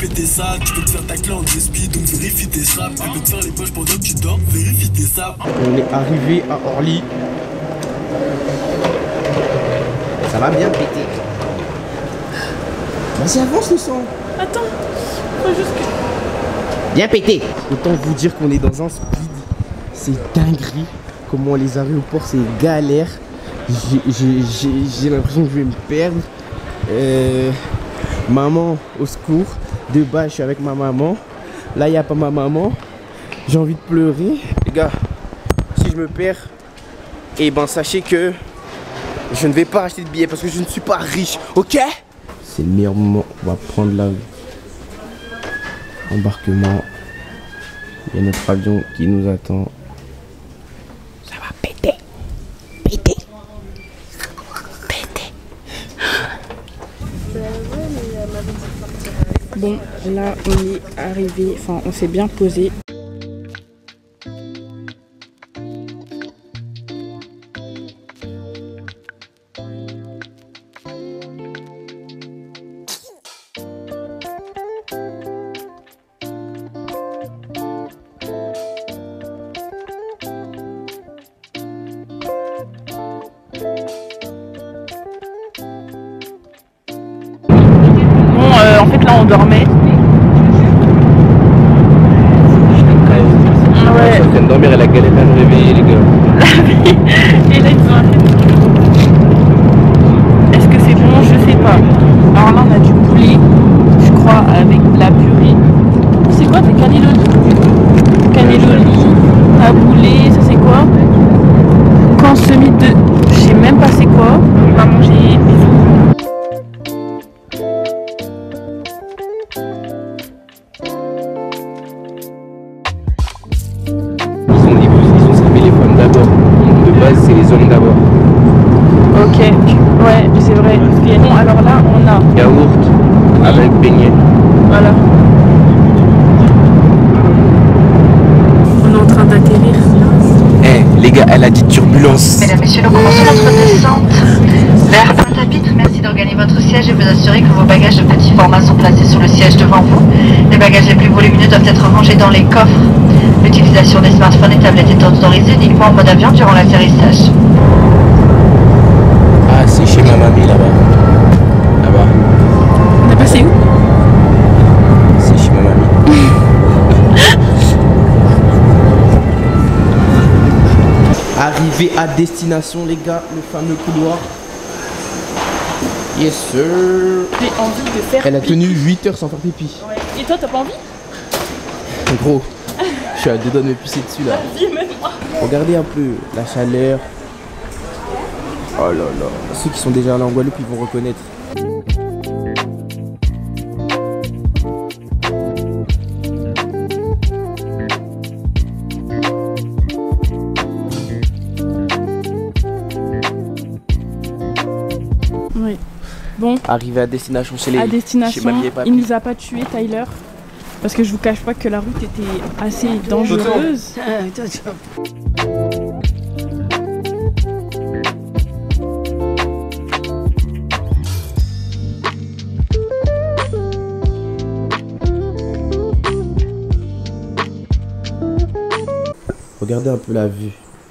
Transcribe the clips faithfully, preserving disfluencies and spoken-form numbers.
péter ça. Tu peux te faire ta clé en speed, donc vérifie tes straps. Tu peux te faire les poches pendant que tu dors, vérifie tes saps. On est arrivé à Orly. Ça va bien péter. Vas-y, avance le sang. Attends, faut juste que... Bien pété. Autant vous dire qu'on est dans un speed. C'est dinguerie. Comment les aéroports, c'est galère. J'ai l'impression que je vais me perdre. Euh, maman, au secours. De bas, je suis avec ma maman. Là, il n'y a pas ma maman. J'ai envie de pleurer. Les gars, si je me perds, et ben sachez que je ne vais pas acheter de billets parce que je ne suis pas riche, ok? C'est le meilleur moment. On va prendre l'avion. Embarquement. Il y a notre avion qui nous attend. Ça va péter. Péter. Péter. Bon, là on est arrivé, enfin on s'est bien posé. En fait là on dormait. Ouais. Je suis en train de dormir, elle a galéré à me réveiller les gars. Et là ils sont arrêtés. Est-ce que c'est bon? Je sais pas. Alors là on a du poulet, je crois, avec la purée. C'est quoi? C'est cannelloni. Cannelloni, taboulé, ça c'est quoi? Consommé de... Je sais même pas c'est quoi. On va manger des œufs. C'est les hommes d'abord. Ok, ouais, c'est vrai. Bon, alors là, on a yaourt avec beignet. Voilà. On est en train d'atterrir. Eh, hey, les gars, elle a dit turbulence. Mesdames, messieurs, nous commençons notre descente vers Pointe-à-Pitre. Merci d'organiser votre siège et vous assurer que vos bagages de petit format sont placés sur le siège devant vous. Les bagages les plus volumineux doivent être rangés dans les coffres. L'utilisation des smartphones et tablettes est autorisée uniquement en mode avion durant l'atterrissage. Ah, c'est chez ma mamie là-bas. Là-bas. On est passé où? C'est chez ma mamie. Arrivé à destination, les gars, le fameux couloir. Yes, sir. J'ai envie de faire. Elle a tenu huit heures sans faire pipi. Ouais. Et toi, t'as pas envie? Gros. Je suis à deux doigts de me pisser dessus là. Regardez un peu la chaleur. Oh là là. Ceux qui sont déjà allés en Guadeloupe, ils vont reconnaître. Oui. Bon. Arrivé à destination chez les. À destination. Chez mamie et papy. Il nous a pas tué, Tyler. Parce que je vous cache pas que la route était assez dangereuse. Regardez un peu la vue.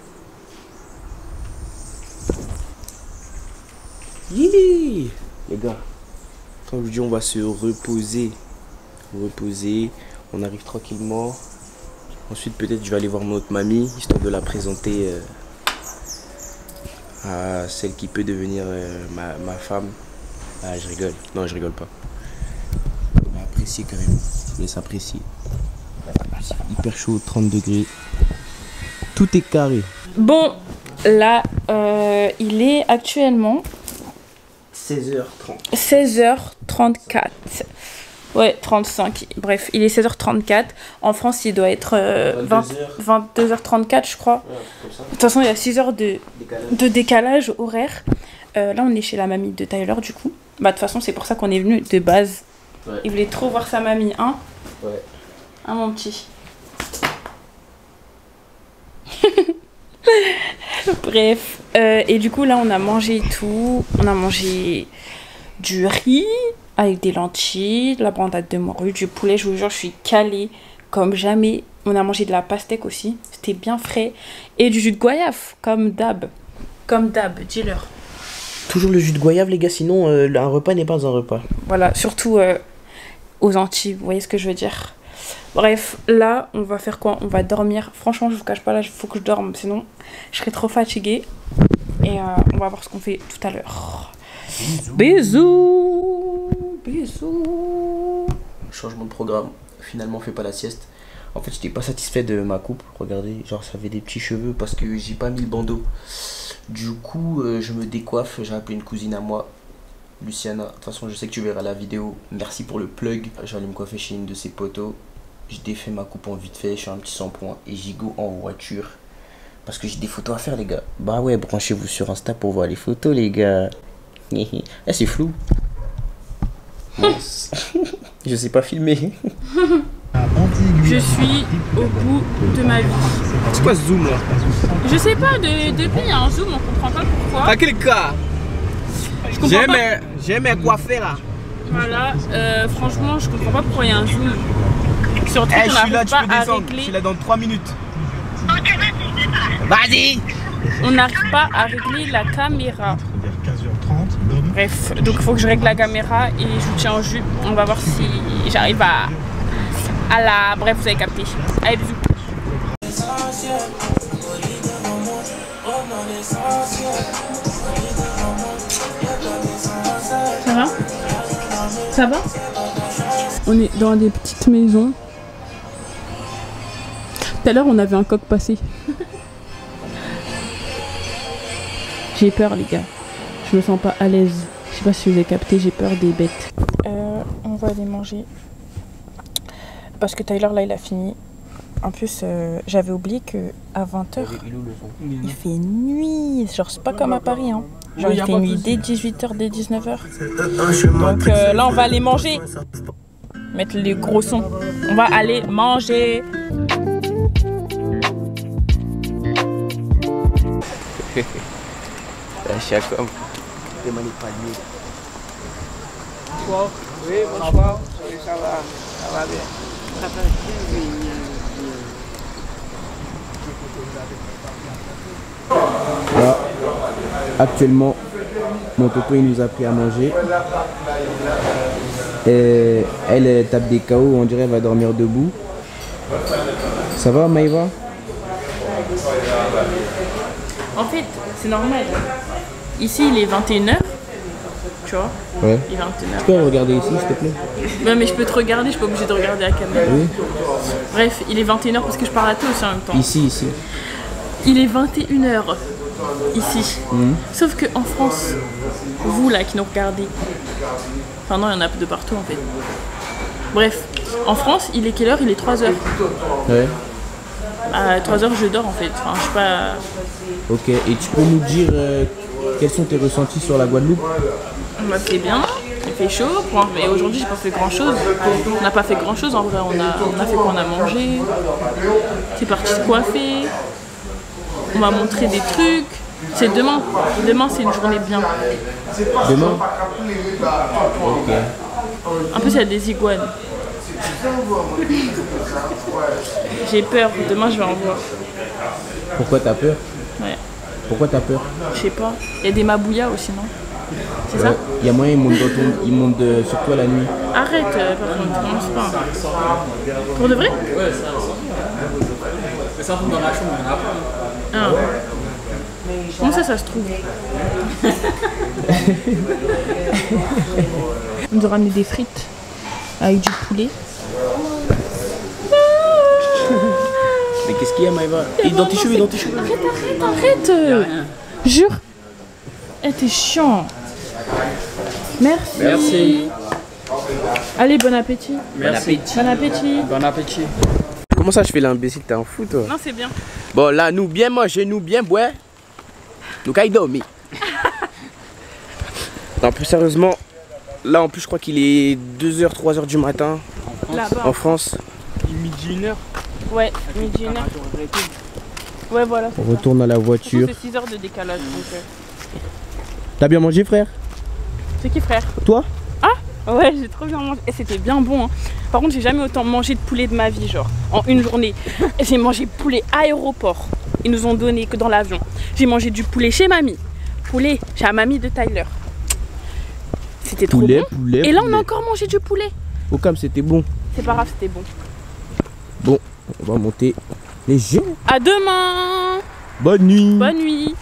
Yee les gars, comme je dis, on va se reposer. Reposer, on arrive tranquillement. Ensuite peut-être je vais aller voir notre mamie, histoire de la présenter euh, à celle qui peut devenir euh, ma, ma femme. Ah, je rigole, non je rigole pas. On va apprécier quand même, je laisse apprécier. Hyper chaud, trente degrés. Tout est carré. Bon, là, euh, il est actuellement seize heures trente. seize heures trente-quatre. Ouais, trente-cinq. Bref, il est seize heures trente-quatre. En France, il doit être euh, vingt-deux heures trente-quatre, je crois. Ouais, comme ça. De toute façon, il y a six heures de Décalage. de décalage horaire. Euh, là, on est chez la mamie de Tyler, du coup. Bah, de toute façon, c'est pour ça qu'on est venu de base. Ouais. Il voulait trop voir sa mamie, hein? Ouais. Hein, mon petit? Bref. Euh, et du coup, là, on a mangé tout. On a mangé du riz avec des lentilles, de la brandade de morue, du poulet. Je vous jure, je suis calée comme jamais. On a mangé de la pastèque aussi, c'était bien frais. Et du jus de goyave, comme d'hab. Comme d'hab, dis-leur. Toujours le jus de goyave, les gars, sinon euh, un repas n'est pas un repas. Voilà, surtout euh, aux Antilles, vous voyez ce que je veux dire. Bref, là, on va faire quoi? On va dormir. Franchement, je vous cache pas, là, il faut que je dorme, sinon je serai trop fatiguée. Et euh, on va voir ce qu'on fait tout à l'heure. Bisous. Bisous. Changement de programme, finalement on fait pas la sieste. En fait, j'étais pas satisfait de ma coupe. Regardez, genre ça avait des petits cheveux parce que j'ai pas mis le bandeau. Du coup, euh, je me décoiffe. J'ai appelé une cousine à moi, Luciana. De toute façon, je sais que tu verras la vidéo. Merci pour le plug. J'allais me coiffer chez une de ses potos. Je défais ma coupe en vite fait. Je fais un petit shampoing et j'y go en voiture. Parce que j'ai des photos à faire, les gars. Bah ouais, branchez-vous sur Insta pour voir les photos, les gars. Eh, c'est flou. Je sais pas filmer. Je suis au bout de ma vie. C'est quoi ce zoom là? Je sais pas, de, depuis il y a un zoom, on comprend pas pourquoi. Dans quel cas? J'ai mes coiffés là. Voilà, euh, franchement, je comprends pas pourquoi il y a un zoom. Surtout hey, qu'on n'arrive pas à régler. Je suis là dans trois minutes. Vas-y. On n'arrive pas à régler la caméra. Bref, donc il faut que je règle la caméra et je vous tiens en jus. On va voir si j'arrive à, à la... Bref, vous avez capté. Allez, bisous. Ça va? Ça va? On est dans des petites maisons. Tout à l'heure, on avait un coq passé. J'ai peur, les gars. Je me sens pas à l'aise. Je sais pas si vous avez capté, j'ai peur des bêtes. Euh, on va aller manger. Parce que Tyler, là, il a fini. En plus, euh, j'avais oublié qu'à vingt heures, il fait nuit. Genre, c'est pas comme à Paris. Hein. Genre, il fait nuit dès dix-huit heures, dès dix-neuf heures. Donc euh, là, on va aller manger. Mettre les gros sons. On va aller manger. La chiacom. Des manipaliers. Bonsoir. Oui, bonsoir. Oui, ça va. Ça va bien. Ça va bien. Là, actuellement, mon toto il nous a pris à manger. Et elle, elle tape des K O, on dirait qu'elle va dormir debout. Ça va, Maïva? En fait, c'est normal. Ici, il est vingt et une heures. Tu vois? Ouais. Il est vingt et une heures. Tu peux regarder ici, s'il te plaît? Ouais, mais je peux te regarder, je suis pas obligée de regarder la caméra. Oui. Bref, il est vingt et une heures parce que je parle à toi aussi en même temps. Ici, ici. Il est vingt et une heures ici. Mmh. Sauf qu'en France, vous là qui nous regardez, enfin non, il y en a de partout en fait. Bref, en France, il est quelle heure? Il est trois heures. Ouais. À trois heures, je dors en fait. Enfin, je sais pas. Ok, et tu peux nous dire euh, quels sont tes ressentis sur la Guadeloupe? Bah, c'est bien, il fait chaud. Mais aujourd'hui, j'ai pas fait grand chose. On n'a pas fait grand chose en vrai. On a, on a fait quoi? On a mangé. C'est parti se coiffer. On m'a montré des trucs. C'est demain. Demain, c'est une journée bien. Demain? Ok. En plus, il y a des iguanes. J'ai peur. Demain, je vais en voir. Pourquoi t'as peur? Ouais. Pourquoi t'as peur? Je sais pas. Il y a des mabouillas aussi, non? C'est ouais. ça? Il y a moyen, ils montent, dans ton... ils montent de... sur toi la nuit. Arrête, euh, par contre, commence pas. Pour de vrai? Ouais, ça c'est ça. Dans la chambre, on a pas. Ah. Comment ça, ça se trouve? On nous a ramené des frites avec du poulet. Mais qu'est-ce qu'il y a, Maïva? Et dans tes cheveux, dans tes cheveux. Arrête, arrête, arrête. Jure. Eh, t'es chiant. Merci. Merci. Allez, bon appétit. Merci. Bon appétit. Bon appétit. Comment ça, je fais l'imbécile? T'es un fou, toi? Non, c'est bien. Bon, là, nous bien manger, nous bien boire. Nous qu'à y dormir. Non, plus sérieusement, là, en plus, je crois qu'il est deux heures, trois heures du matin. Là-bas. En France. Midi, une heure. Ouais, midi, une heure. Ouais, voilà. On retourne à la voiture. C'est six heures de décalage. Donc, euh... T'as bien mangé, frère? C'est qui, frère? Toi? Ah? Ouais, j'ai trop bien mangé. Et c'était bien bon. Hein. Par contre, j'ai jamais autant mangé de poulet de ma vie, genre, en une journée. J'ai mangé poulet à aéroport. Ils nous ont donné que dans l'avion. J'ai mangé du poulet chez mamie. Poulet chez la mamie de Tyler. C'était trop poulet, bon. Poulet, Et là, poulet. on a encore mangé du poulet. Au calme, c'était bon. C'est pas grave, c'était bon. Bon, on va monter léger. À demain. Bonne nuit. Bonne nuit.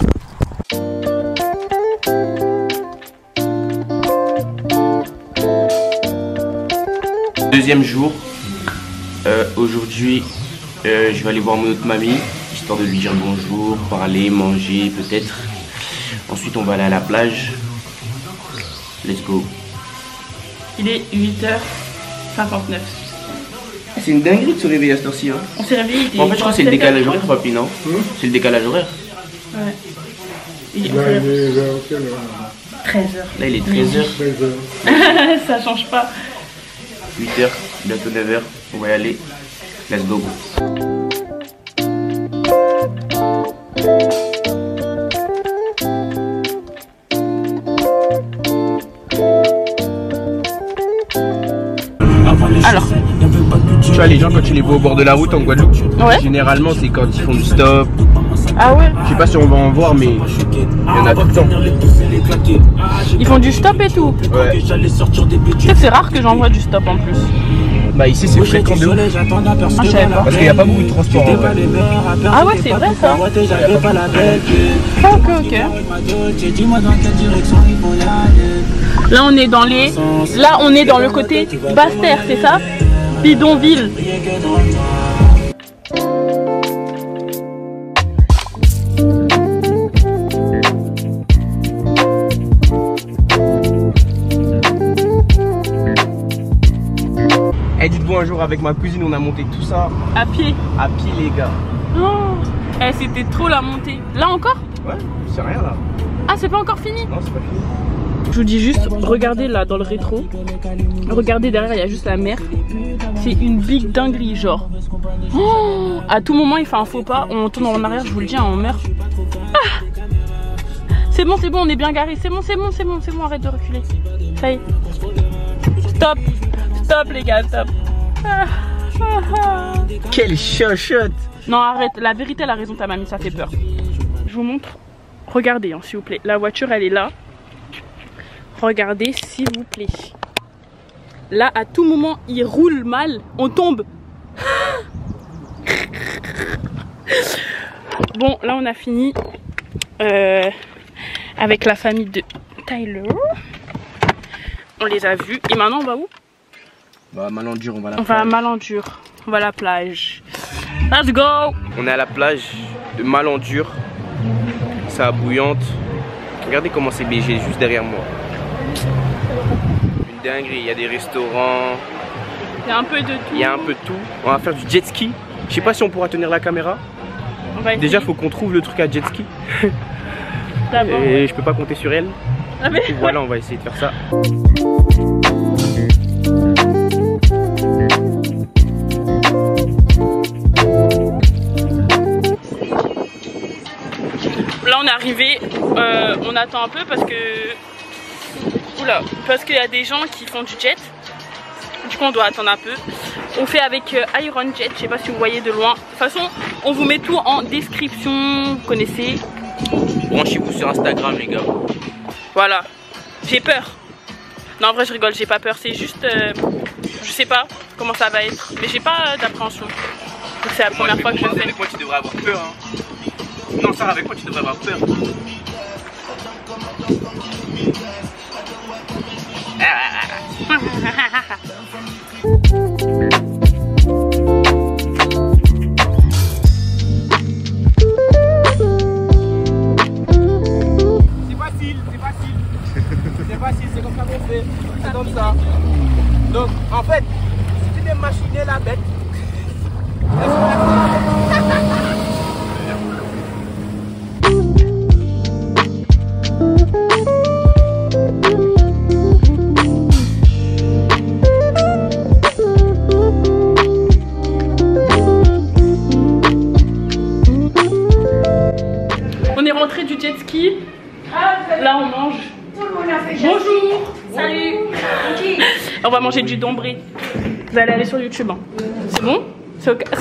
Deuxième jour. Euh, Aujourd'hui, euh, je vais aller voir mon autre mamie, histoire de lui dire bonjour, parler, manger peut-être. Ensuite, on va aller à la plage. Let's go. Il est huit heures cinquante-neuf. C'est une dinguerie de se réveiller à cette heure-ci. Hein. On s'est réveillé. En fait, je crois que c'est le décalage horaire, papy, non? mmh. C'est le décalage horaire. Ouais. Il est Là, il est vers quelle heure? treize heures. Là, il est treize heures. treize heures. Ça change pas. huit heures, bientôt neuf heures. On va y aller. Let's go. Alors, tu vois, les gens, quand tu les vois au bord de la route en Guadeloupe, ouais. Généralement, c'est quand ils font du stop. Ah ouais. Je sais pas si on va en voir, mais il y en a tout le temps. Ils font du stop et tout. Ouais. Tu sais que c'est rare que j'en vois du stop en plus. Bah ici c'est fréquent de ouf. Ah, je savais pas. Parce qu'il n'y a pas beaucoup de transport en vrai. Ah ouais, c'est vrai ça. Ok, ok. Là on est dans les. Là on est dans le côté Basse-Terre, c'est ça? Bidonville. Eh, dites-vous un jour avec ma cousine, on a monté tout ça À pied. à pied, les gars. Oh. Eh, c'était trop la montée. Là encore? Ouais, c'est rien là. Ah, c'est pas encore fini? Non, c'est pas fini. Je vous dis juste, regardez là dans le rétro. Regardez derrière, il y a juste la mer. C'est une big dinguerie, genre. Oh, à tout moment, il fait un faux pas. On tourne en arrière, je vous le dis, on meurt. Ah, c'est bon, c'est bon, on est bien garé. C'est bon, c'est bon, c'est bon, c'est bon, arrête de reculer. Ça y est. Stop. Stop, les gars, stop. Ah, ah, ah. Quelle chochotte. Non, arrête. La vérité, elle a raison, ta mamie, ça fait peur. Je vous montre. Regardez, hein, s'il vous plaît. La voiture, elle est là. Regardez, s'il vous plaît. Là, à tout moment, il roule mal. On tombe. Bon, là, on a fini euh, avec la famille de Tyler. On les a vus. Et maintenant, on va où? Bah, Malandur, on va à la On plage. va à Malandur. On va à la plage. Let's go! On est à la plage de Malandur. C'est à Bouillante. Regardez comment c'est léger, juste derrière moi. Une dinguerie, il y a des restaurants. Il y a un peu de tout. Il y a un peu de tout. On va faire du jet ski. Je sais pas si on pourra tenir la caméra. On va Déjà, essayer. faut qu'on trouve le truc à jet ski. D'abord, Et ouais. je peux pas compter sur elle. Ah, mais... Donc voilà, on va essayer de faire ça. Là on est arrivé, euh, on attend un peu parce que oula, parce qu'il y a des gens qui font du jet. Du coup on doit attendre un peu. On fait avec euh, Iron Jet, je sais pas si vous voyez de loin. De toute façon on vous met tout en description, vous connaissez. Branchez-vous sur Instagram, les gars. Voilà, j'ai peur. Non en vrai je rigole, j'ai pas peur, c'est juste euh, je sais pas comment ça va être, mais j'ai pas euh, d'appréhension. C'est la première fois que je le fais. Avec moi tu devrais avoir peur, hein. Non, Sarah, avec moi tu devrais avoir peur. C'est facile, c'est facile. C'est facile, c'est comme ça qu'on fait. C'est comme ça. Donc, en fait, si tu viens machiner la bête, On est rentré du jet ski. Là on mange. Bonjour. Salut. va manger du dombré. Vous allez aller sur YouTube. Hein. C'est bon? C'est ok.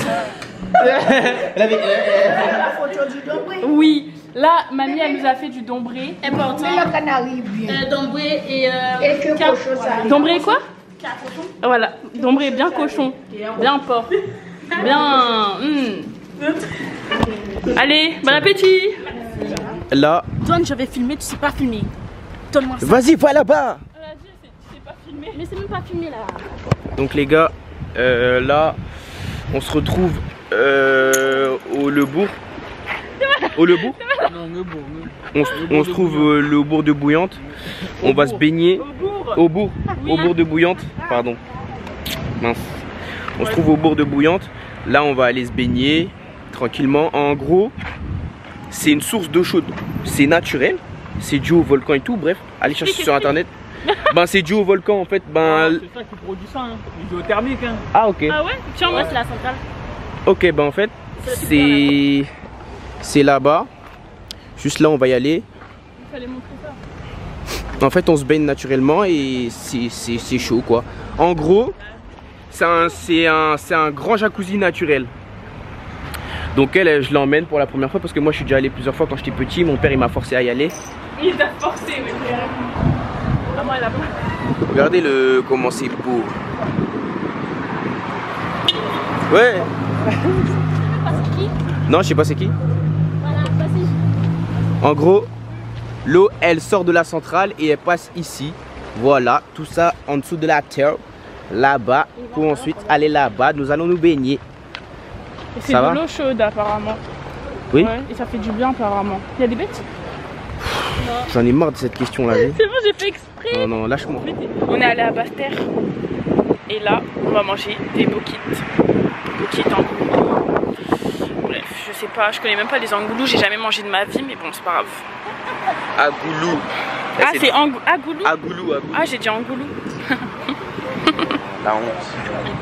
Oui. Là, mamie, elle nous a fait du dombré. Important. Euh, dombré et... Euh, et que cochon, ça. Dombré et quoi? Voilà. Dombré bien cochon. Bien porc. Bien... Mm. Allez, bon appétit. Là... Donne, je vais filmer, tu sais pas filmer. Donne-moi ça. Vas-y, va là-bas. Tu sais pas filmer. Mais c'est même pas filmé là. Donc les gars, euh, là, on se retrouve euh, au Le Bourg. Au Le Bourg. On, on se trouve euh, le bourg de Bouillante. On va se baigner. Au bourg. Au bourg de Bouillante. Pardon. Mince. On se trouve au bourg de Bouillante. Là, on va aller se baigner tranquillement. En gros, c'est une source d'eau chaude. C'est naturel. C'est dû au volcan et tout. Bref, allez chercher sur internet. Ben c'est dû au volcan en fait. Ben c'est ça qui produit ça. Hein. Géothermique. Hein. Ah ok. Ah ouais. Tiens, moi c'est la centrale. Ok, ben en fait c'est c'est là-bas. Juste là, on va y aller. Il fallait montrer ça. En fait, on se baigne naturellement et c'est chaud quoi. En gros, c'est un, un, un grand jacuzzi naturel. Donc elle, je l'emmène pour la première fois parce que moi je suis déjà allé plusieurs fois quand j'étais petit. Mon père il m'a forcé à y aller. Il t'a forcé, oui. Ah, moi, elle a... Regardez le comment c'est beau. Ouais. Non, je sais pas c'est qui. Voilà, vas-y. En gros, l'eau elle sort de la centrale et elle passe ici. Voilà, tout ça en dessous de la terre. Là-bas, pour ensuite aller là-bas. Nous allons nous baigner. C'est de l'eau chaude apparemment. Oui. Ouais, et ça fait du bien apparemment. Il y a des bêtes? J'en ai marre de cette question là. C'est bon, j'ai fait exprès. Non, non, lâche-moi. On est allé à Basse-Terre. Et là, on va manger des bokites. Bokites en goulou. Bref, je sais pas, je connais même pas les angoulous. J'ai jamais mangé de ma vie, mais bon, c'est pas grave. Agoulou. Ah, c'est ang... agoulou? Agoulou, agoulou. Ah, j'ai dit angoulou. La honte.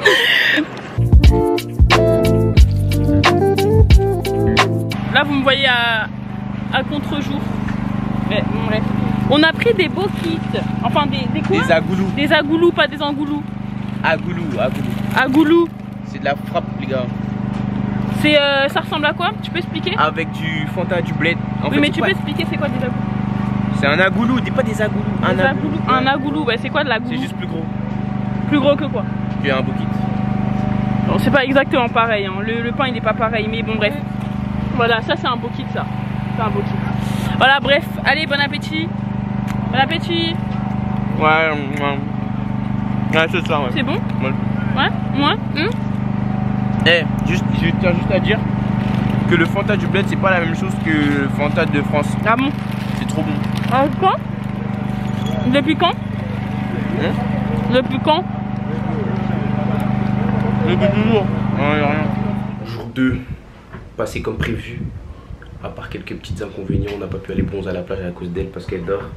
Là, vous me voyez à, à contre-jour. Mais bon, bref. On a pris des bokites. Enfin, des, des quoi? Des agoulous. Des agoulous, pas des angoulous. Agoulou, agoulou. Agoulou. C'est de la frappe, les gars. C'est, euh, ça ressemble à quoi? Tu peux expliquer? Avec du Fanta, du bled. En oui, fait, mais tu pas... peux expliquer c'est quoi des agoulous? C'est un agoulou, dis pas des agoulous. Des un agoulous. agoulou. Un agoulou, bah, c'est quoi de l'agoulou? C'est juste plus gros. Plus gros que quoi? Tu as un bokit. Bon, c'est pas exactement pareil, hein. le, le pain il est pas pareil, mais bon bref. Voilà, ça c'est un bokit ça. C'est un bokit. Voilà, bref, allez, bon appétit. Bon appétit. Ouais, ouais. Ouais, c'est ça, ouais. C'est bon? Ouais. Ouais? Moi? Hum? Eh, hey, juste, je tiens juste à dire que le Fanta du bled c'est pas la même chose que le Fanta de France. Ah bon? C'est trop bon. Ah, quand? Depuis quand? Hein? Depuis quand? Depuis toujours. Non, y a rien. Jour deux, passé comme prévu. À part quelques petits inconvénients, on n'a pas pu aller bronzer à la plage à cause d'elle parce qu'elle dort.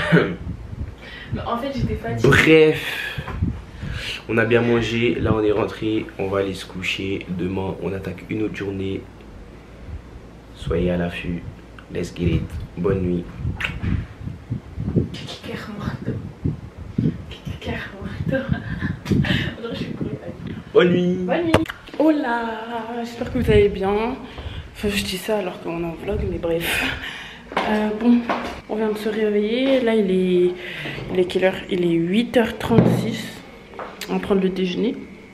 En fait, j'étais fatiguée. Bref, on a bien mangé. Là, on est rentré. On va aller se coucher. Demain, on attaque une autre journée. Soyez à l'affût. Let's get it. Bonne nuit. Bonne nuit. Bonne nuit. Oh là, j'espère que vous allez bien. Enfin, je dis ça alors qu'on est en vlog, mais bref. Euh, bon, on vient de se réveiller. Là, il est, il est quelle heure? Il est huit heures trente-six. On va prendre le déjeuner.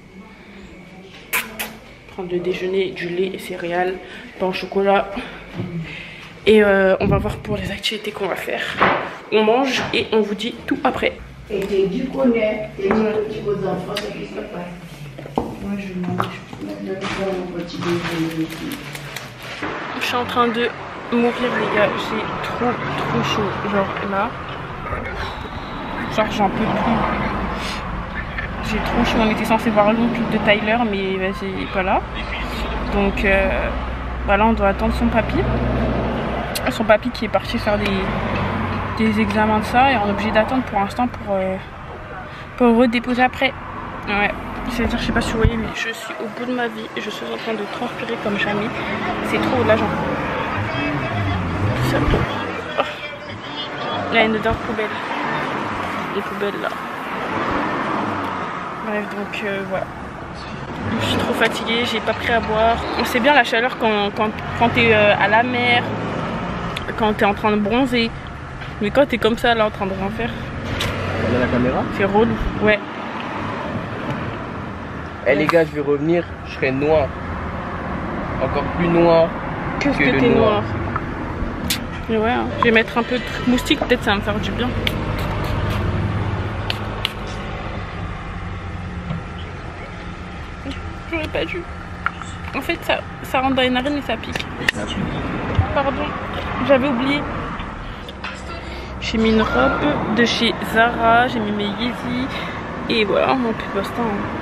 Prendre le déjeuner, du lait et céréales, pain au chocolat. Et euh, on va voir pour les activités qu'on va faire. On mange et on vous dit tout après. Et tu dis qu'on est, et tu dis aux enfants ce qui se passe. Moi je mange, je prends mon petit déjeuner. Je suis en train de mourir les gars, j'ai trop trop chaud. Genre là, genre j'en peux plus. J'ai trop chaud, on était censé voir l'oncle de Tyler mais vas-y, il est pas là. Donc euh, bah là on doit attendre son papy. Son papy qui est parti faire des, des examens de ça et on est obligé d'attendre pour l'instant pour, euh, pour redéposer après. Ouais, c'est-à-dire, je sais pas si vous voyez, mais je suis au bout de ma vie et je suis en train de transpirer comme jamais. C'est trop, là j'en peux. Oh. Là, il y a une odeur poubelle. Une poubelle là. bref, donc euh, voilà. Je suis trop fatiguée, j'ai pas pris à boire. C'est bien la chaleur quand, quand, quand t'es euh, à la mer, quand t'es en train de bronzer. Mais quand t'es comme ça là en train de rien faire. Il y a la caméra. C'est relou, ouais. Eh les gars, je vais revenir, je serai noir. Encore plus noir que, que, que t'es noir. noir. Mais ouais, hein. Je vais mettre un peu de moustique, peut-être ça va me faire du bien. J'aurais pas dû. En fait, ça, ça rentre dans les narines et ça pique. Pardon, j'avais oublié. J'ai mis une robe de chez Zara, j'ai mis mes Yeezy. Et voilà, mon plus bastin.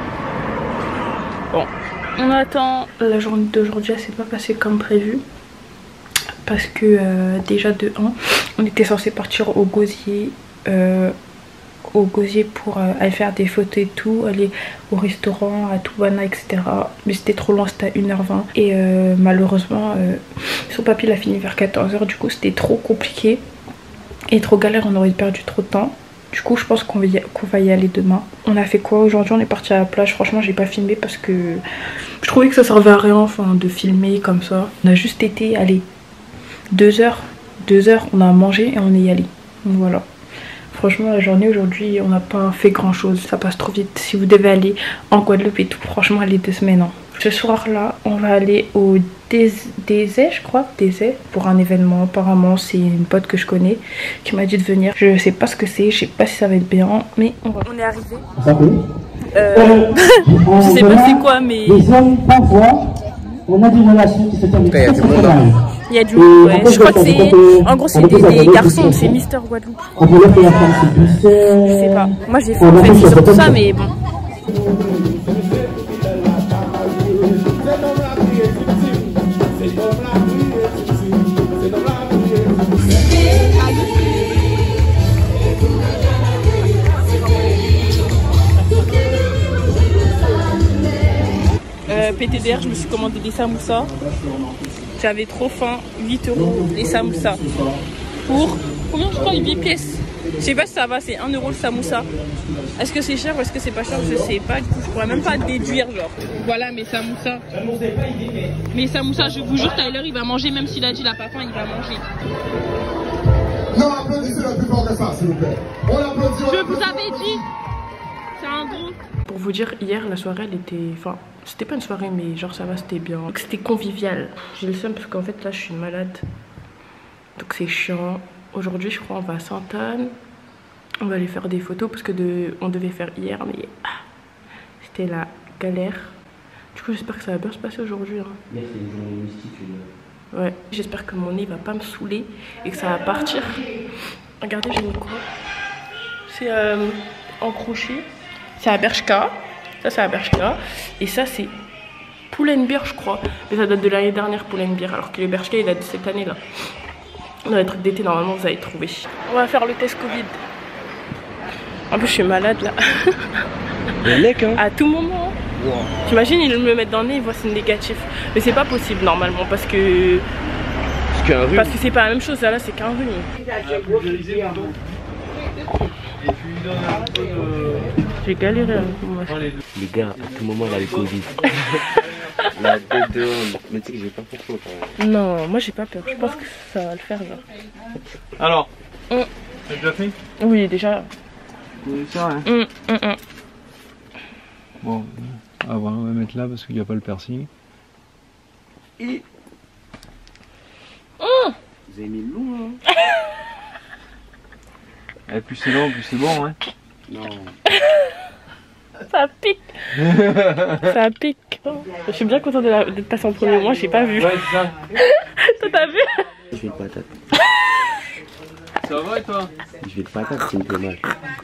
Bon, on attend. La journée d'aujourd'hui, elle s'est pas passée comme prévu. Parce que euh, déjà de un, on était censé partir au Gosier. Euh, au Gosier pour euh, aller faire des photos et tout, aller au restaurant à Toubana, et cetera. Mais c'était trop loin, c'était à une heure vingt. Et euh, malheureusement, euh, son papier l'a fini vers quatorze heures. Du coup, c'était trop compliqué et trop galère. On aurait perdu trop de temps. Du coup, je pense qu'on va, qu'on va y aller demain. On a fait quoi aujourd'hui? On est parti à la plage. Franchement, j'ai pas filmé parce que je trouvais que ça servait à rien, enfin, de filmer comme ça. On a juste été, allez, deux heures. Deux heures, on a mangé et on est y allé. Donc voilà. Franchement, la journée aujourd'hui, on n'a pas fait grand chose. Ça passe trop vite. Si vous devez aller en Guadeloupe et tout, franchement, allez deux semaines. Hein. Ce soir-là, on va aller au Désay, je crois, Désay, pour un événement. Apparemment, c'est une pote que je connais qui m'a dit de venir. Je sais pas ce que c'est, je sais pas si ça va être bien, mais on va. On est arrivé. Euh, je sais pas c'est quoi, mais. On a des relations qui se terminent très très mal. Il y a du monde, ouais. Je crois que c'est. En gros, c'est des, des garçons, c'est Mister Guadeloupe. On peut dire que la femme c'est douceur. Je sais pas. Moi j'ai fait une sur tout ça, mais bon. Euh, P T D R, je me suis commandé des samoussas. J'avais trop faim, huit euros les samoussas. Pour combien je crois les huit pièces? Je sais pas si ça va, c'est un euro le samoussa. Est-ce que c'est cher ou est-ce que c'est pas cher? Je sais pas, du coup je pourrais même pas déduire genre. Voilà mes samoussas. Mes samoussas, je vous jure, Tyler il va manger, même s'il a dit il a pas faim, il va manger. Non, applaudissez la plus fort que ça, s'il vous plaît. On applaudit. Je vous avais dit. C'est un gros. Pour vous dire, hier la soirée elle était. Enfin, c'était pas une soirée, mais genre ça va, c'était bien. C'était convivial. J'ai le seum parce qu'en fait là je suis malade. Donc c'est chiant. Aujourd'hui je crois on va à Sainte-Anne. On va aller faire des photos parce que de... on devait faire hier, mais ah, c'était la galère. Du coup j'espère que ça va bien se passer aujourd'hui. Hein. Hier c'est une journée mystique. Une... Ouais, j'espère que mon nez va pas me saouler et que ça va partir. Regardez, j'ai mis quoi? C'est euh, en crochet. C'est à Bershka. Ça c'est à Bershka. Et ça c'est Pull&Bear je crois. Mais ça date de l'année dernière Pull&Bear. Alors que le Bershka il date de cette année là. Dans les trucs d'été normalement vous allez trouver. On va faire le test Covid. En plus je suis malade là. Le mec hein. À tout moment. Wow. T'imagines ils me le mettent dans le nez, ils voient c'est négatif. Mais c'est pas possible normalement parce que. Parce qu'un rhume. Parce que c'est pas la même chose, là c'est qu'un rhume. J'ai galéré avec moi. Les gars, à tout moment, il a le Covid. La tête de homme. Mais tu sais que j'ai pas peur toi quand même. Non, moi j'ai pas peur. Je pense que ça va le faire là. Alors, mm. t'as déjà fait? Oui, déjà. Oui, ça, hein. Mm, mm, mm. Bon, ah, voilà, on va mettre là parce qu'il n'y a pas le persil. Et... Mm. Vous avez mis le long hein. Et plus c'est long, plus c'est bon, hein. Non. Ça pique. Ça pique. Je suis bien contente d'être passée en premier. Moi, j'ai pas vu. Ouais, c'est ça. Toi, t'as vu? Je fais une patate. Ça va et toi? Je fais une patate, c'est une dommage.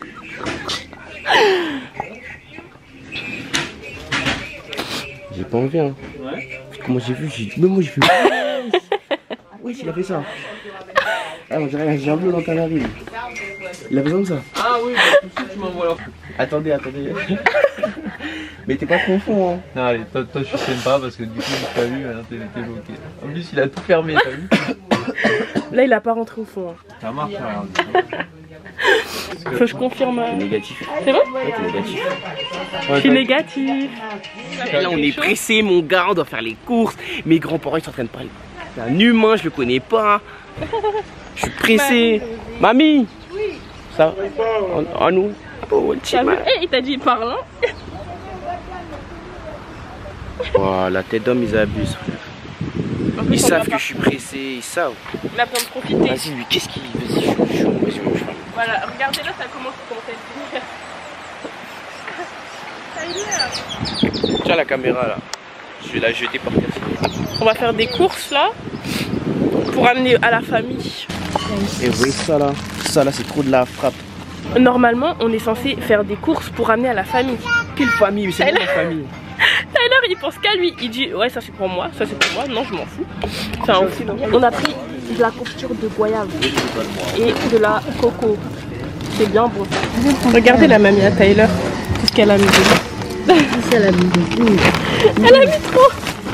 J'ai pas envie, hein. Ouais. Comment j'ai vu? J'ai dit, même moi j'ai vu. Oui, il a fait ça. Ah, on dirait j'ai un bleu dans ta narine. Il a besoin de ça. Ah oui, bah, tout ça, tu m'envoies là. Attendez, attendez. Mais t'es pas confond, hein. Non, allez, toi, toi je suis sympa parce que du coup, j'ai pas vu, maintenant t'es bloqué. En plus, il a tout fermé, t'as vu? Là, il a pas rentré au fond. Hein. Ça marche, regarde. Faut que je confirme. Négatif. C'est bon? Ouais, t'es négatif. Je suis négatif. Là, on est pressé, mon gars, on doit faire les courses. Mes grands-parents, ils sont en train de parler. C'est un humain, je le connais pas. Je suis pressé. Mamie. Oui. Ça en, en nous. Oh, eh, il t'a dit parlant. Oh, la tête d'homme, ils abusent, frère. Ils savent que je suis pressé, ils savent. Il a besoin de profiter. Vas-y, lui, qu'est-ce qu'il... Vas-y, je suis chaud, vas-y, mon cheval. Voilà, regardez là, ça commence à être lumière. Tiens la caméra, là. Je vais la jeter par terre. On va faire des courses, là, pour amener à la famille. Et vous voyez ça, là? Ça, là, c'est trop de la frappe. Normalement, on est censé faire des courses pour amener à la famille. Quelle famille? Mais c'est Tyler... ma famille. Tyler, il pense qu'à lui. Il dit, ouais, ça c'est pour moi, ça c'est pour moi. Non, je m'en fous. Enfin, on a pris de la confiture de goyave et de la coco. C'est bien bon. Regardez la mamie à Tyler. Qu'est-ce qu'elle a mis dedans? Elle a mis beaucoup. Elle a mis trop.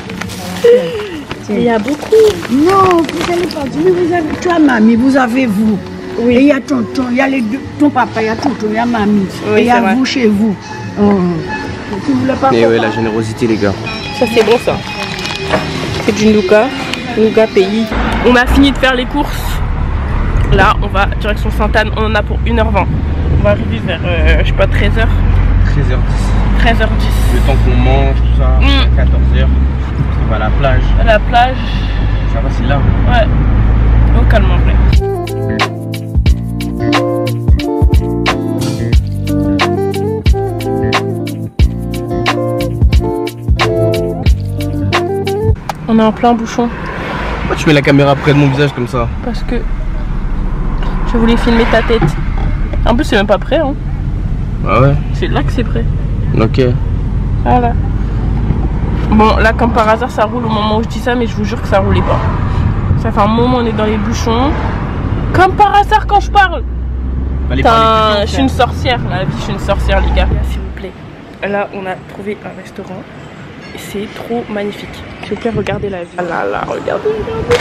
Il y a beaucoup. Non, vous allez pas dire, mais vous avez, toi, mamie, vous avez vous. Oui. Et il y a tonton, il y a les deux, ton papa, il y a tonton, il y a mamie. Oui, et il y a vrai. vous chez vous. Oh. Tu voulais pas. Mais ouais, la générosité, les gars. Ça, c'est bon, ça. C'est du nougat. Nougat pays. On a fini de faire les courses. Là, on va direction Sainte-Anne. On en a pour une heure vingt. On va arriver vers, euh, je sais pas, treize heures. treize heures dix. treize heures dix. Le temps qu'on mange, tout ça, Mm. quatorze heures. On va à la plage. À la plage. Ça va, c'est là. Ouais. Au calme en vrai. On est en plein bouchon. Pourquoi tu mets la caméra près de mon visage comme ça? Parce que je voulais filmer ta tête. En plus, c'est même pas prêt. Hein. Ah ouais? C'est là que c'est prêt. Ok. Voilà. Bon, là, comme par hasard, ça roule au moment où je dis ça, mais je vous jure que ça roulait pas. Ça fait un moment, on est dans les bouchons. Comme par hasard, quand je parle. Putain, je suis une sorcière. La vie, je suis une sorcière, les gars. S'il vous plaît. Là, on a trouvé un restaurant. C'est trop magnifique. S'il vous plaît, regardez la vue. Ah là là, regardez, regardez.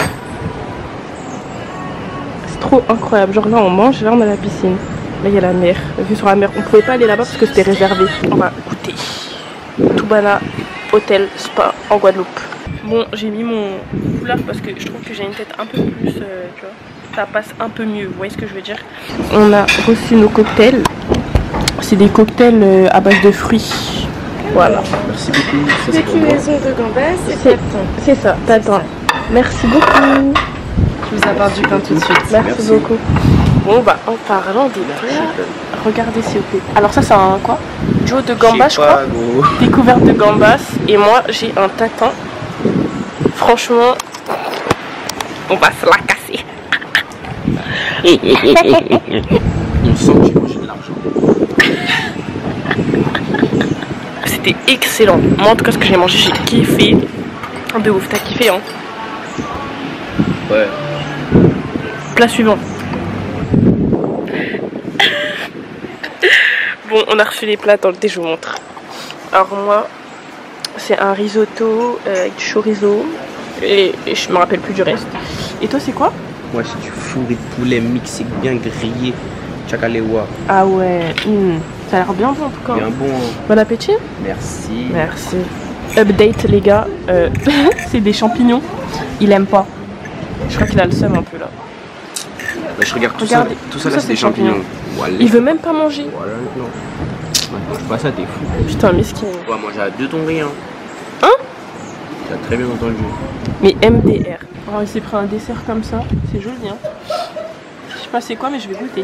C'est trop incroyable. Genre là, on mange, là, on a la piscine. Là, il y a la mer. La vue sur la mer. On pouvait pas aller là-bas parce que c'était réservé. On va goûter. Toubana Hôtel Spa en Guadeloupe. Bon, j'ai mis mon foulard parce que je trouve que j'ai une tête un peu plus, euh, tu vois, ça passe un peu mieux, vous voyez ce que je veux dire. On a reçu nos cocktails. C'est des cocktails euh, à base de fruits. Voilà. Merci beaucoup. Ça, c'est pour moi. Déclinaison de gambas et tatin. C'est ça, tatin. Merci beaucoup. Je vous apporte du pain tout de suite. Merci, Merci. beaucoup. Bon bah en parlant des plats, regardez s'il vous plaît. Alors ça c'est un quoi? Joe de gambas je crois. Gros. Découverte de gambas. Et moi j'ai un tatin. Franchement, on va se la casser. On sent que j'ai mangé de l'argent. C'était excellent. Moi en tout cas ce que j'ai mangé j'ai kiffé. De ouf, t'as kiffé hein? Ouais. Plat suivant. Bon, on a reçu les plats, attendez, je vous montre. Alors moi, c'est un risotto euh, avec du chorizo et, et je me rappelle plus du reste. Et toi, c'est quoi? Moi, c'est du fourré de poulet mixé bien grillé. Chakalewa. Ah ouais, mm, ça a l'air bien bon en tout cas. Bien bon. Bon appétit. Merci. Merci. Update les gars, euh, c'est des champignons. Il aime pas. Je crois qu'il a le seum un peu là. Bah, je regarde tout Regardez, ça. Tout ça là, c'est des champignons. Voilà. Il veut même pas manger. Voilà, non. Ouais, mange pas ça, t'es fou. Putain, mesquin. On va manger à deux ton rien. Hein? Tu as très bien entendu. Mais M D R. Alors il s'est pris un dessert comme ça, c'est joli hein. Je sais pas c'est quoi mais je vais goûter.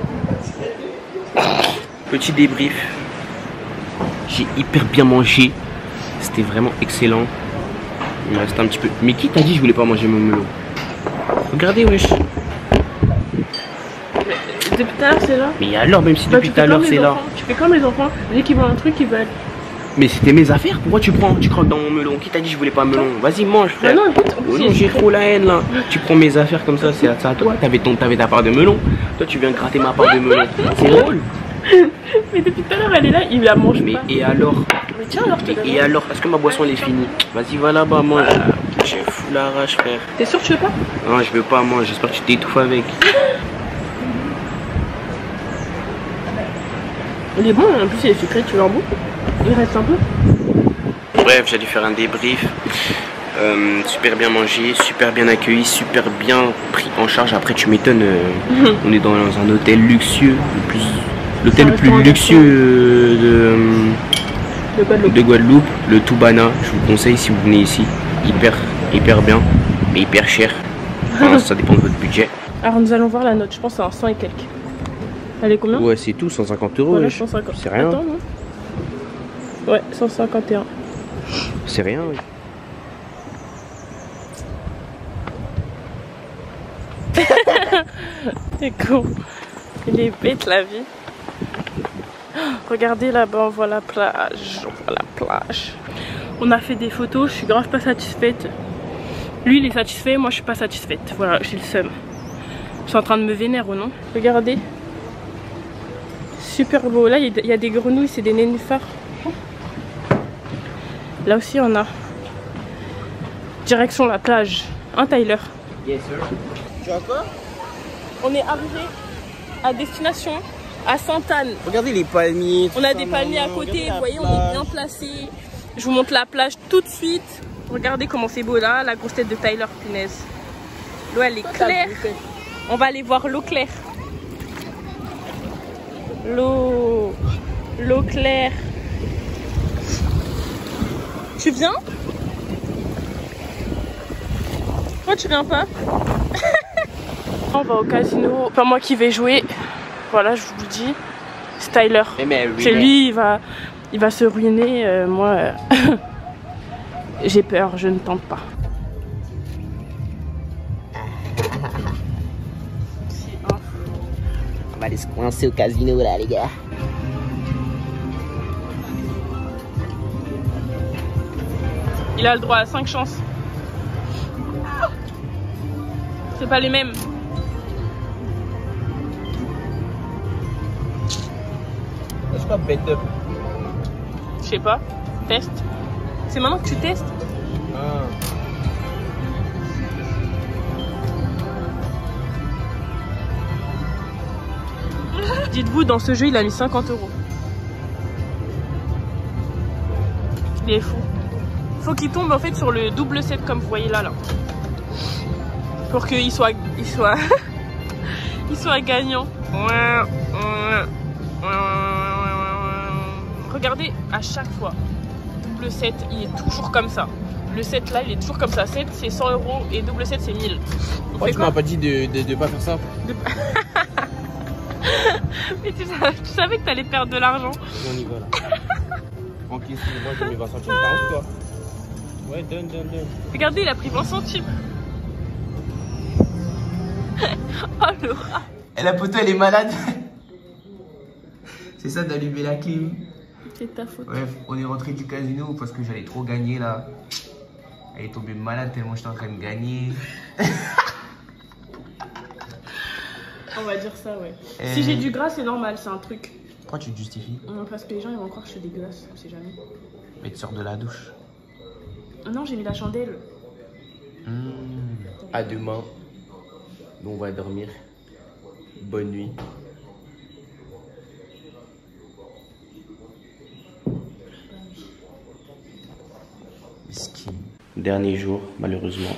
Petit débrief. J'ai hyper bien mangé. C'était vraiment excellent. Il me reste un petit peu. Mais qui t'a dit que je voulais pas manger mon melon? Regardez wesh. Depuis tout à l'heure c'est là. Mais alors même si Bah, depuis tout à l'heure c'est là. Tu fais comme les enfants, dès qu'ils voient un truc ils veulent. Mais c'était mes affaires, pourquoi tu prends, tu croques dans mon melon? Qui t'a dit que je voulais pas un melon? Vas-y mange frère. Bah non, écoute, Oh non, j'ai trop la haine là. Tu prends mes affaires comme ça, c'est à, à toi. T'avais ton, t'avais ta part de melon. Toi tu viens gratter ma part de melon. C'est drôle. Mais depuis tout à l'heure elle est là, il la mange Mais pas. et alors? Mais tiens alors je te Mais donne et un. alors? Est-ce que ma boisson elle est finie? Vas-y va là-bas mange. J'ai fou la rage frère. T'es sûr que tu veux pas? Non je veux pas moi, j'espère que tu t'étouffes avec. Il est bon, en plus il est sucré, tu veux un bout? Il reste un peu. Bref, j'ai dû faire un débrief. Euh, super bien mangé, super bien accueilli, super bien pris en charge. Après, tu m'étonnes, euh, on est dans un hôtel luxueux, le plus, l'hôtel le plus luxueux de, de, Guadeloupe. de Guadeloupe, le Toubana. Je vous conseille si vous venez ici, hyper, hyper bien, mais hyper cher. Enfin, ça dépend de votre budget. Alors nous allons voir la note, je pense que c'est un cent et quelques. Elle est combien? Ouais, c'est tout, cent cinquante euros. Voilà, ouais. cent cinquante. C'est rien. Attends, non? Ouais, cent cinquante et un. C'est rien, oui. C'est con. Il est bête la vie. Regardez là-bas, on voit la plage. On voit la plage. On a fait des photos, je suis grave pas satisfaite. Lui il est satisfait, moi je suis pas satisfaite. Voilà, j'ai le seum. Je suis en train de me vénérer, non? Regardez. Super beau. Là il y a des grenouilles, c'est des nénuphars. Là aussi on a. Direction la plage. Hein Tyler? Yes sir. Tu vois quoi? On est arrivé à destination, à Sainte-Anne. Regardez les palmiers. On a des palmiers à côté, vous voyez, on est bien placé. Je vous montre la plage tout de suite. Regardez comment c'est beau là, la grosse tête de Tyler, punaise. L'eau elle est claire. On va aller voir l'eau claire. L'eau... L'eau claire. Tu viens? Pourquoi tu viens pas? On va au casino. Pas moi qui vais jouer. Voilà, je vous le dis. C'est Tyler. C'est lui, il va, il va se ruiner. Euh, moi, euh, j'ai peur, je ne tente pas. On va aller se coincer au casino là, les gars. Il a le droit à cinq chances. C'est pas les mêmes. Est-ce pas bet up? Je sais pas. Teste. C'est maintenant que tu testes. Ah. Dites-vous, dans ce jeu, il a mis cinquante euros. Il est fou. Faut qu'il tombe en fait sur le double sept comme vous voyez là, là. Pour qu'il soit, il soit, il soit gagnant. Regardez, à chaque fois, double sept, il est toujours comme ça. Le sept là, il est toujours comme ça. sept c'est cent euros et double sept c'est mille. Pourquoi tu m'as pas dit de, de, de pas faire ça? De... Mais tu savais, tu savais que t'allais perdre de l'argent. On y va là. Tranquille, moi je mets vingt centimes par an, toi. Ouais, donne, donne, donne. Regardez, il a pris vingt centimes. Oh le rat. Et la poteau elle est malade. C'est ça d'allumer la clim. C'est ta faute. Bref, on est rentré du casino parce que j'allais trop gagner là. Elle est tombée malade tellement j'étais en train de gagner. On va dire ça, ouais. Et... Si j'ai du gras, c'est normal, c'est un truc. Pourquoi tu te justifies? Non, parce que les gens ils vont croire que je fais dégueulasse, on sait jamais. Mais tu sors de la douche. Non, j'ai mis la chandelle. Mmh. À demain. Nous on va dormir. Bonne nuit. Miskin. Dernier jour, malheureusement.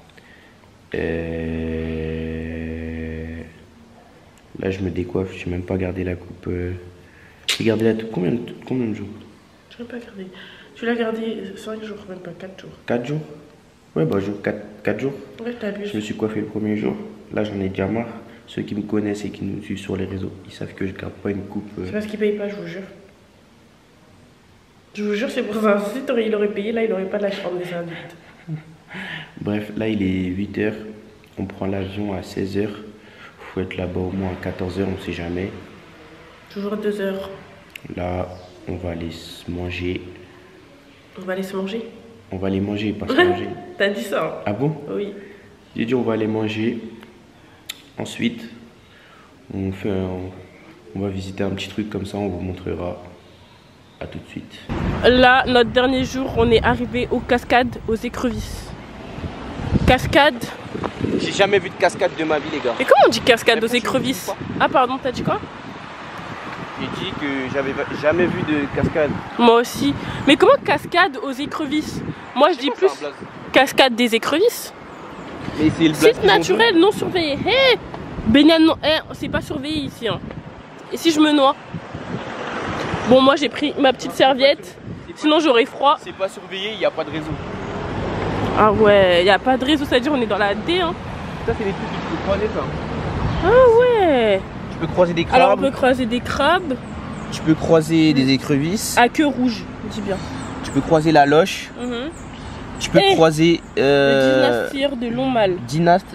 Euh... Là, je me décoiffe. Je n'ai même pas gardé la coupe. Euh... J'ai gardé la coupe combien, combien de jours? Je n'ai pas gardé. Tu l'as gardé cinq jours, même pas quatre jours. quatre jours? Ouais, bah, je quatre jours. Ouais, t'abuses. Je me suis coiffé le premier jour. Là, j'en ai déjà marre. Ceux qui me connaissent et qui nous suivent sur les réseaux, ils savent que je garde pas une coupe. Euh... C'est parce qu'ils payent pas, je vous jure. Je vous jure, c'est pour ça. Si il aurait payé, là, il aurait pas de la chambre des adultes. Bref, là, il est huit heures. On prend l'avion à seize heures. Faut être là-bas au moins à quatorze heures, on sait jamais. Toujours deux heures. Là, on va aller se manger. On va aller se manger? On va aller manger, pas se manger. T'as dit ça? Hein? Ah bon? Oui. J'ai dit on va aller manger. Ensuite, on, fait un, on va visiter un petit truc comme ça, on vous montrera. À tout de suite. Là, notre dernier jour, on est arrivé aux cascades, aux écrevisses. Cascade. J'ai jamais vu de cascade de ma vie, les gars. Mais comment on dit cascade aux écrevisses? Ah pardon, t'as dit quoi? J'ai dit que j'avais jamais vu de cascade. Moi aussi. Mais comment cascade aux écrevisses? Moi je dis plus cascade des écrevisses. Mais c'est le site naturel non surveillé. Hé hey baignade non. Hey, c'est pas surveillé ici. Hein. Et si je me noie? Bon, moi j'ai pris ma petite serviette. Sinon j'aurais froid. C'est pas surveillé, il n'y a pas de réseau. Ah ouais, il n'y a pas de réseau, c'est-à-dire on est dans la D. Hein. Ça, c'est des trucs que tu peux croiser, ça. Ah ouais. Tu peux croiser des crabes. Alors on peut croiser des crabes. Tu peux croiser des écrevisses. À queue rouge, dis bien. Tu peux croiser la loche. Mm-hmm. Tu peux Et croiser. Euh... Le dynastire de long mâle. Dynastie.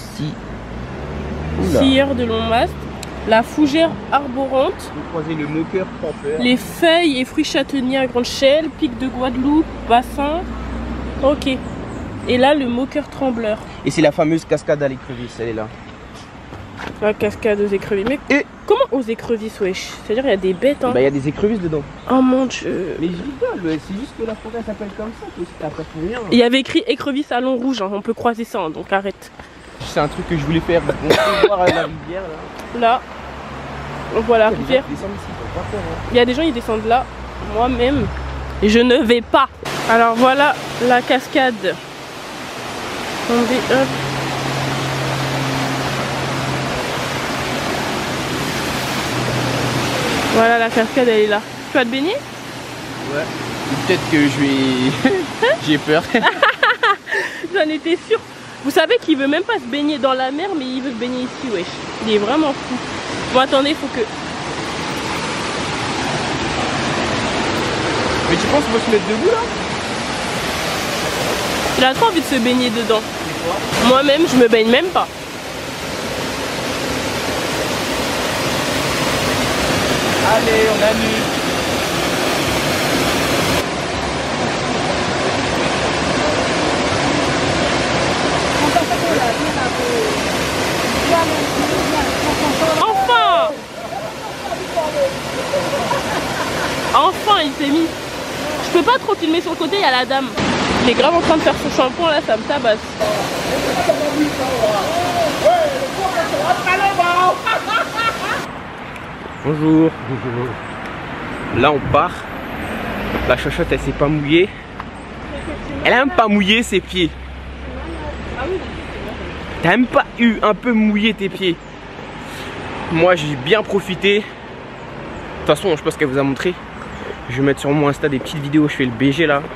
Cire de long mast. La fougère arborante. Tu peux croiser le moqueur pampeur. Les feuilles et fruits châtaigniers à grande échelle. Pic de Guadeloupe. Bassin. Ok. Et là, le moqueur trembleur. Et c'est la fameuse cascade à l'écrevisse, elle est là. La cascade aux écrevisses. Mais et comment aux écrevisses, wesh? C'est-à-dire il y a des bêtes, hein? Bah il y a des écrevisses dedans. Oh mon dieu. Mais je rigole, c'est juste que la forêt s'appelle comme ça, t'as pas pour rien. Il y avait écrit écrevisses à long rouge, hein. On peut croiser ça, hein, donc arrête. C'est un truc que je voulais faire, on peut voir la rivière là. Là, on voit la rivière. Ici, pas faire, hein. Il y a des gens, ils descendent là, moi-même, et je ne vais pas. Alors voilà la cascade. Tombez, hop. Voilà la cascade, elle est là. Tu vas te baigner? Ouais. Peut-être que je vais... J'ai peur. J'en étais sûre. Vous savez qu'il veut même pas se baigner dans la mer, mais il veut se baigner ici, wesh. Il est vraiment fou. Bon, attendez, faut que... Mais tu penses qu'il faut se mettre debout là? Il a trop envie de se baigner dedans. Moi-même, je me baigne même pas. Allez, on a mis. Enfin! Enfin, il s'est mis. Je peux pas trop filmer sur le côté, il y a la dame. Il est grave en train de faire son shampoing là, ça me tabasse. Bonjour. Là on part. La chochotte elle s'est pas mouillée. Elle a même pas mouillé ses pieds. T'as même pas eu un peu mouillé tes pieds. Moi j'ai bien profité. De toute façon je pense qu'elle vous a montré. Je vais mettre sur mon Insta des petites vidéos où je fais le B G là.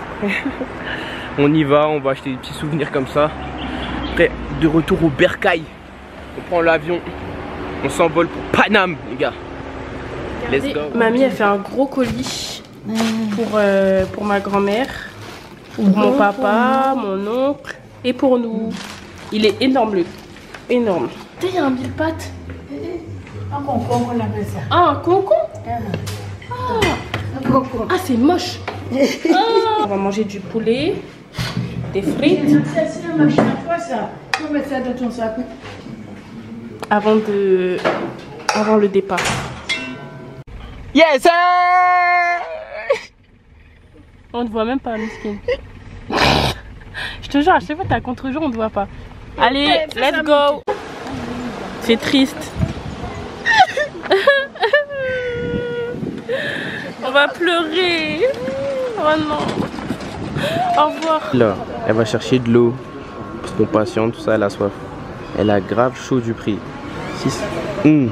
On y va, on va acheter des petits souvenirs comme ça. Après de retour au bercail. On prend l'avion. On s'envole pour Paname les gars. Let's go. Mamie a fait un gros colis pour, euh, pour ma grand-mère, pour mon papa, mon oncle et pour nous. Il est énorme, le énorme. Tu sais, il y a un mille pattes. Un concombre, on appelle ça. Ah, un concombre. Ah, ah c'est moche. Ah. On va manger du poulet, des frites. C'est la machine à toi ça. Tu peux mettre ça dans ton sac. Avant de, avant le départ. Yes! On ne voit même pas, Miskin. Je te jure, à chaque fois que t'es à contre-jour, on ne voit pas. Allez, let's go. C'est triste. On va pleurer. Oh non. Au revoir. Là, elle va chercher de l'eau. Parce qu'on patiente, tout ça, elle a soif. Elle a grave chaud du prix. six. Mmh.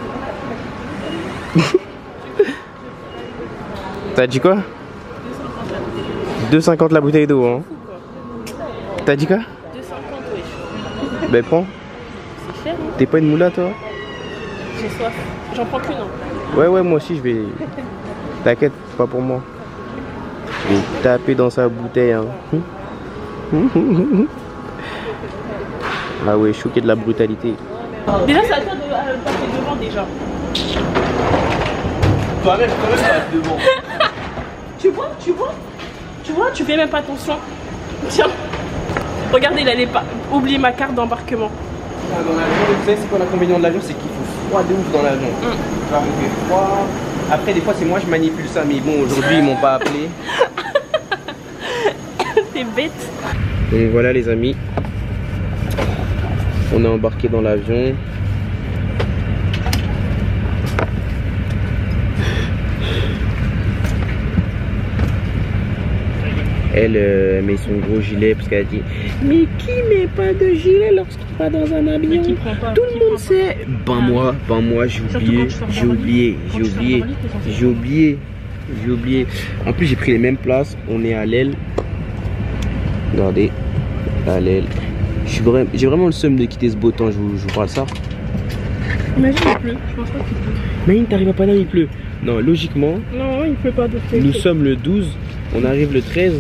T'as dit quoi? deux cinquante la bouteille d'eau, hein. T'as dit quoi? deux cinquante, wesh. Ben prends. C'est cher, hein. T'es pas une moula toi? J'ai soif. J'en prends qu'une, hein. Ouais, ouais, moi aussi je vais. T'inquiète, pas pour moi. Je vais taper dans sa bouteille, hein. Ah ouais, choqué de la brutalité. Déjà, c'est à toi de euh, passer devant déjà. Toi-même, toi-même, tu passes devant. Tu vois, tu vois, tu vois, tu fais même pas attention. Tiens, regardez, il allait pas oublier ma carte d'embarquement. Dans l'avion, vous savez, c'est quoi l'inconvénient de l'avion? C'est qu'il faut froid de ouf dans l'avion. Mm. Genre, il fait froid. Après, des fois, c'est moi je manipule ça, mais bon, aujourd'hui, ils m'ont pas appelé. T'es bête. Donc voilà, les amis. On est embarqué dans l'avion. Elle euh, met son gros gilet parce qu'elle a dit mais qui met pas de gilet lorsqu'il va dans un avion? Tout le monde sait. Ben moi, ben moi j'ai oublié, j'ai oublié, j'ai oublié, j'ai oublié, j'ai oublié. En plus j'ai pris les mêmes places, on est à l'aile. Regardez, à l'aile. J'ai vraiment, vraiment le seum de quitter ce beau temps, je vous, je vous parle ça. Imagine il pleut, je pense pas qu'il pleut. Imagine t'arrives à Paname, il pleut. Non, logiquement, non, il pleut pas de fait. Nous sommes le douze, on arrive le treize.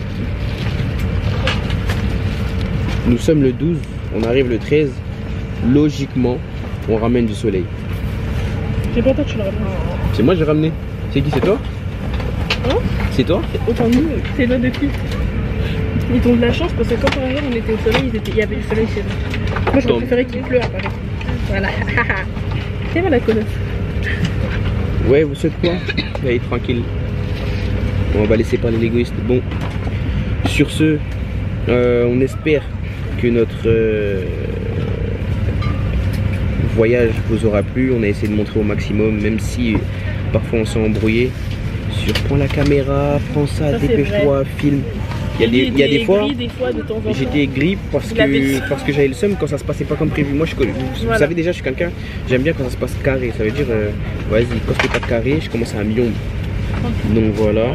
Nous sommes le douze, on arrive le treize. Logiquement, on ramène du soleil. C'est pas toi que tu le ramènes. C'est moi que j'ai ramené. C'est qui? C'est toi? Hein? C'est toi? Autant nous, c'est là depuis. Ils ont de la chance parce que quand par exemple on était au soleil, ils étaient... il y avait du soleil chez nous. Moi j'aurais préféré qu'il pleut à Paris. Voilà. C'est vrai la colosse. Ouais, vous souhaitez quoi? Allez, tranquille. Bon, on va laisser parler l'égoïste. Bon, sur ce, euh, on espère que notre euh, voyage vous aura plu. On a essayé de montrer au maximum, même si euh, parfois on s'est embrouillé. Sur prends la caméra, prends ça, ça dépêche-toi, filme. Il y a des, il y a des fois, fois de j'étais gris parce que, parce que j'avais le seum quand ça se passait pas comme prévu. Moi, je, vous, voilà. Vous savez déjà, je suis quelqu'un, j'aime bien quand ça se passe carré. Ça veut dire, euh, vas-y, quand c'est pas carré, je commence à un million. Donc voilà.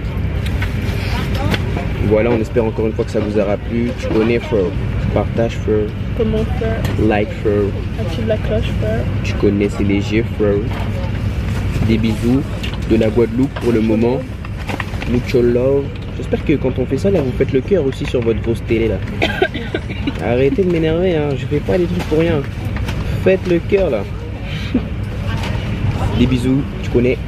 Voilà, on espère encore une fois que ça vous aura plu. Tu connais, frère. Partage, frère. Comment faire? Like, frère. Active la cloche, frère. Tu connais, c'est léger, frère. Des bisous de la Guadeloupe pour le moment. Mucho love. J'espère que quand on fait ça, là, vous faites le cœur aussi sur votre grosse télé, là. Arrêtez de m'énerver, hein. Je fais pas des trucs pour rien. Faites le cœur, là. Des bisous, tu connais.